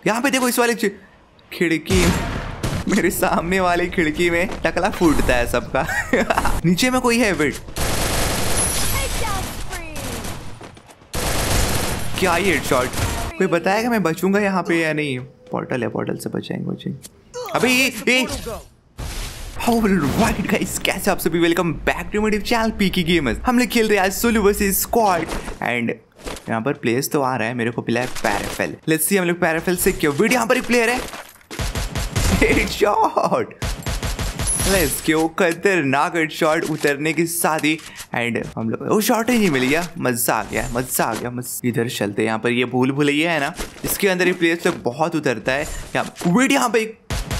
यहाँ पे देखो इस वाले खिड़की, मेरे सामने वाली खिड़की में टकला फूटता है सबका। नीचे में कोई है, वेट क्या ये हेडशॉट? कोई बताएगा मैं बचूंगा यहाँ पे या नहीं? पोर्टल है, पोर्टल से बचाएंगे। अबे ये ऑलराइट गाइस, कैसे आप सभी, welcome back to my YouTube channel पीकी गेमर्स। हम लोग खेल रहे हैं आज सोलो वर्सेस स्क्वाड एंड यहाँ पर प्लेयर्स तो आ रहा है, मेरे को पिला है पैराफेल। लेट्स सी हम लोग पैराफेल से क्यों वीडियो। यहाँ पर एक प्लेयर है, हेडशॉट, लेट्स गो, खतरनाक हेडशॉट उतरने के साथ ही एंड हम लोग वो शॉट ही नहीं मिल गया। मजा आ गया, मजा आ गया। इधर चलते हैं, यहाँ पर ये भूल भुलैया है ना, इसके अंदर ये प्लेयर्स लोग बहुत उतरता है। वेट यहाँ पे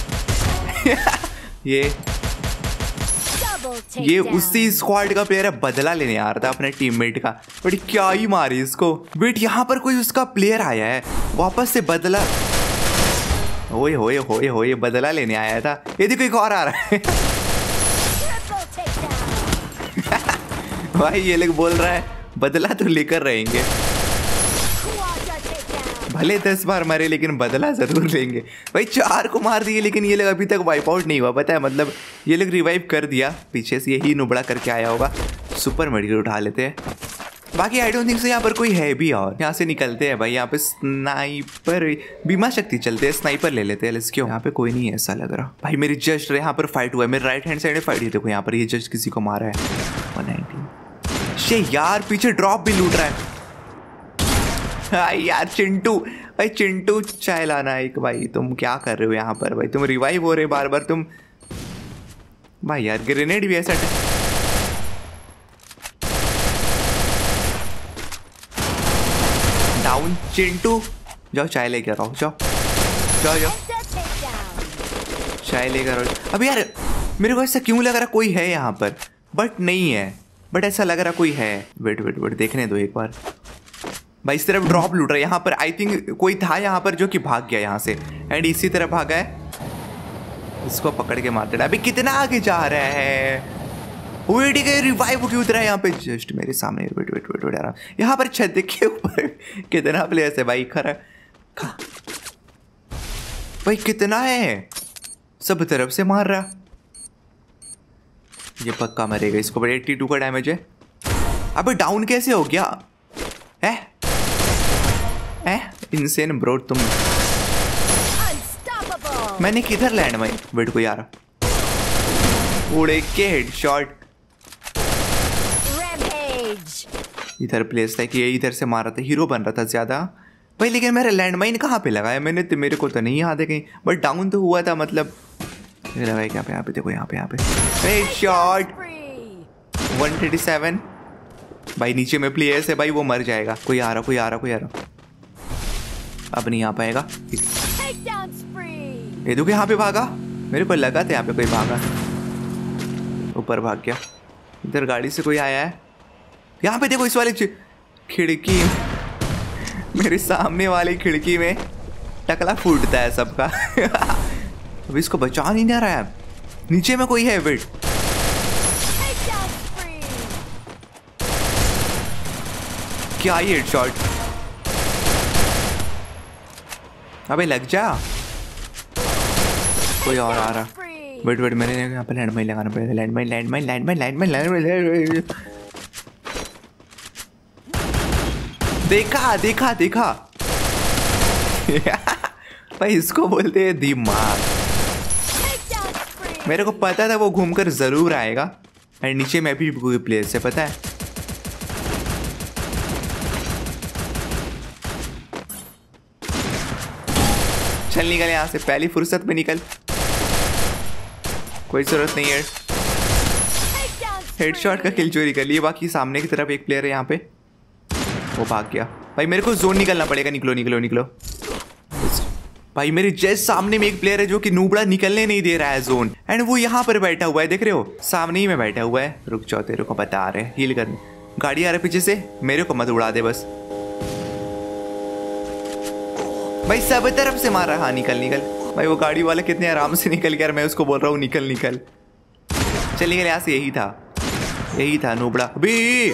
ये उसी स्क्वाड का प्लेयर है, बदला लेने आ रहा था अपने टीममेट का, बट क्या ही मारी इसको। वेट यहाँ पर कोई उसका प्लेयर आया है वापस से बदला, होए होए होए होए बदला लेने आया था। ये देखो एक और आ रहा है। भाई ये लोग बोल रहा है बदला तो लेकर रहेंगे, भले 10 बार मरे लेकिन बदला जरूर लेंगे। भाई 4 को मार दिए लेकिन ये लोग अभी तक वाइप आउट नहीं हुआ, पता है, मतलब ये लोग रिवाइव कर दिया, पीछे से यही नुबड़ा करके आया होगा। सुपर मेडिकल उठा लेते हैं, बाकी आई डोंट थिंक से यहाँ पर कोई है भी। और यहाँ से निकलते हैं भाई, यहाँ पे स्नाइपर बीमा शक्ति चलते हैं, स्नाइपर ले लेते हैं। लेट्स क्यों, यहाँ पे कोई नहीं है ऐसा लग रहा। भाई मेरी जस्ट यहाँ पर फाइट हुआ है, मेरे राइट हैंड साइड में फाइट है, देखो यहाँ पर ये जस्ट किसी को मारा है 119। शे यार पीछे ड्रॉप भी लूट रहा है। हाँ यार चिंटू, भाई चिंटू चाय लाना एक। भाई तुम क्या कर रहे हो यहाँ पर? भाई तुम रिवाइव हो रहे बार बार तुम। भाई यार ग्रेनेड भी ऐसा डाउन। चिंटू जाओ चाय लेकर आओ, जाओ जाओ जाओ चाय लेकर आओ। अब यार मेरे को ऐसा क्यों लग रहा कोई है यहाँ पर, बट नहीं है, बट ऐसा लग रहा कोई है। वेट वेट वेट देखने दो एक बार। भाई इस तरफ ड्रॉप लूट रहा है, यहाँ पर आई थिंक कोई था यहाँ पर जो कि भाग गया यहाँ से एंड इसी तरह भागा है, इसको पकड़ के मारते। अभी कितना आगे जा रहा है, वेट के रिवाइव होके उतरा है यहाँ पे जस्ट मेरे सामने। वेट वेट वेट वेट आराम, यहाँ पर छत के ऊपर कितना प्लेयर्स है भाई, खरा भाई कितना है, सब तरफ से मार रहा। ये पक्का मरेगा, इसको बड़े 82 का डैमेज है। अबे डाउन कैसे हो गया है? इनसेन ब्रो तुम। मैंने किधर लैंड माइन, वेट को यार उड़े के हेडशॉट। इधर प्लेस था कि ये इधर से मारा था, हीरो बन रहा था ज्यादा भाई, लेकिन मेरा लैंडमाइन कहाँ पे लगाया मैंने तो, मेरे को तो नहीं याद है कहीं, बट डाउन तो हुआ था मतलब लगाया क्या पे? यहाँ पे देखो, यहाँ पे हेडशॉट 137। भाई नीचे में प्लेयर्स है भाई, वो मर जाएगा। कोई आ रहा, अब नहीं आ पाएगा। ये देखो यहाँ पे भागा, मेरे को लगा था यहाँ पे कोई भागा, ऊपर भाग गया। इधर गाड़ी से कोई आया है, यहाँ पे देखो इस वाले खिड़की, मेरे सामने वाली खिड़की में टकला फूटता है सबका। अब इसको बचा नहीं जा रहा है, नीचे में कोई है। वेट क्या ये हेडशॉट? अबे लग जा, कोई और आ रहा। वेट वेट मैंने यहाँ पे लैंडमाइन लगाना पड़ेगा, लैंडमाइन। देखा भाई इसको बोलते हैं दिमाग। मेरे को पता था वो घूमकर जरूर आएगा एंड नीचे में भी कोई प्लेस है, पता है। चल निकल यहाँ से, पहली फुर्सत में निकल, कोई जरूरत नहीं है। हेडशॉट का किल चोरी कर लिए। बाकी सामने की तरफ एक प्लेयर है यहाँ पे, वो भाग गया। भाई मेरे को जोन निकलना पड़ेगा, निकलो। भाई मेरे जस्ट सामने में एक प्लेयर है जो कि नूबड़ा निकलने नहीं दे रहा है जोन, एंड वो यहाँ पर बैठा हुआ है, देख रहे हो, सामने ही में बैठा हुआ है। रुक जाओ, तेरे को बता रहे हैं हील करने। गाड़ी आ रहा है पीछे से, मेरे को मत उड़ा दे बस। भाई सब तरफ से मार रहा। हाँ निकल। भाई वो गाड़ी वाला कितने आराम से निकल गया, मैं उसको बोल रहा हूँ निकल। चल निकल यहाँ से, यही था नूबड़ा। अभी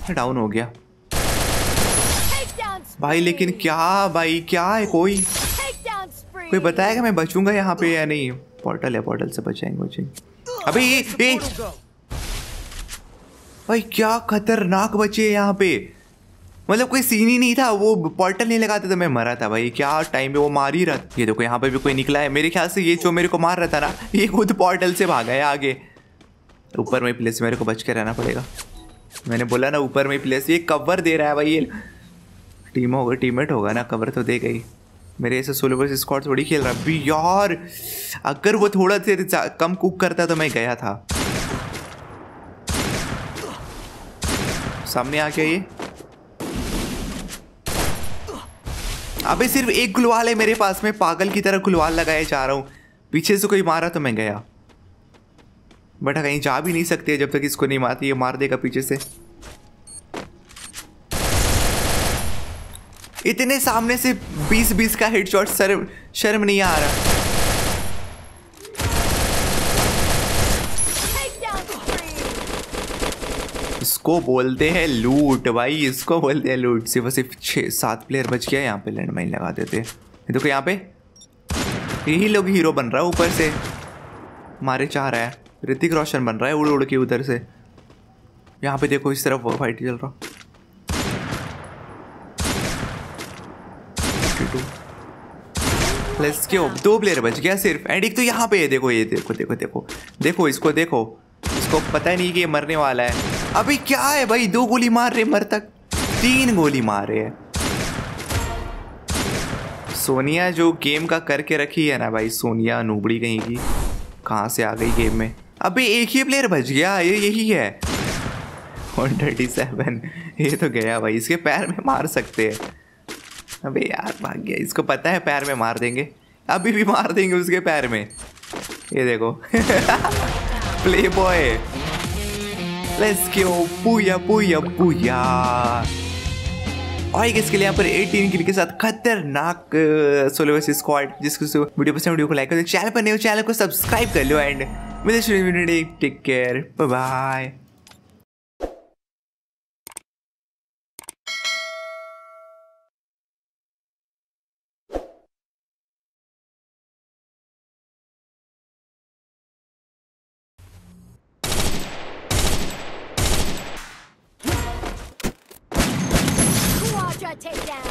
डाउन हो गया भाई। लेकिन क्या भाई, क्या है? कोई बताएगा मैं बचूंगा यहाँ पे या नहीं? पोर्टल है, पोर्टल से बचाएंगे। अबे ये भाई क्या खतरनाक बचे यहाँ पे। मतलब कोई सीन ही नहीं था, वो पोर्टल नहीं लगाते तो मैं मरा था भाई। क्या टाइम पे वो मार ही रहा। ये देखो यहाँ पे भी कोई निकला है। मेरे ख्याल से ये जो मेरे को मार रहा था ना, ये खुद पोर्टल से भागा है आगे। ऊपर में प्लेस मेरे को बच के रहना पड़ेगा। मैंने बोला ना ऊपर में प्लेस। ये कवर दे रहा है भाई। ये टीममेट होगा ना, कवर तो देगा ही। मेरे ऐसे सोलो वर्सेस स्क्वाड थोड़ी खेल रहा भी यार। अगर वो थोड़ा से कम कुक करता तो मैं गया था। सामने आ गया ये। अबे सिर्फ एक गुलवाल है मेरे पास में, पागल की तरह गुलवाल लगाए जा रहा हूँ। पीछे से कोई मारा तो मैं गया, बट कहीं जा भी नहीं सकते जब तक इसको नहीं मारती। ये मार देगा पीछे से। इतने सामने से 20-20 का हेडशॉट। शर्म नहीं आ रहा। इसको बोलते हैं लूट भाई, इसको बोलते हैं लूट। सिर्फ 6-7 प्लेयर बच गया। यहाँ पे लैंडमाइन लगा देते। देखो यहाँ पे यही लोग हीरो बन रहा है। ऊपर से मारे चाह रहा है। ऋतिक रोशन बन रहा है उड़ उड़ के उधर से। यहाँ पे देखो इस तरफ फाइट चल रहा। Let's go. 2 प्लेयर बच गया सिर्फ। एंड एक तो यहाँ पे है। देखो ये देखो देखो देखो देखो इसको देखो। इसको पता नहीं कि ये मरने वाला है। अभी क्या है भाई, 2 गोली मार रहे मर तक। 3 गोली मार रहे हैं। सोनिया जो गेम का करके रखी है ना भाई, सोनिया नूबड़ी कहीं की, कहाँ से आ गई गेम में। अबे एक ही प्लेयर बच गया। ये यही है 137। ये तो गया भाई। इसके पैर में मार सकते हैं। अबे यार भाग गया। इसको पता है पैर में मार देंगे। अभी भी मार देंगे उसके पैर में। ये देखो प्ले बॉय। Let's go. पूया पूया पूया। और इसके लिए यहाँ पर 18 किल के साथ खतरनाक सोलो वर्सेस स्क्वाड। जिसको वीडियो पसंद, वीडियो को लाइक कर दो। चैनल पर नए हो चैनल को सब्सक्राइब कर लो। एंड मिलते हैं। Take care, bye bye. Take down.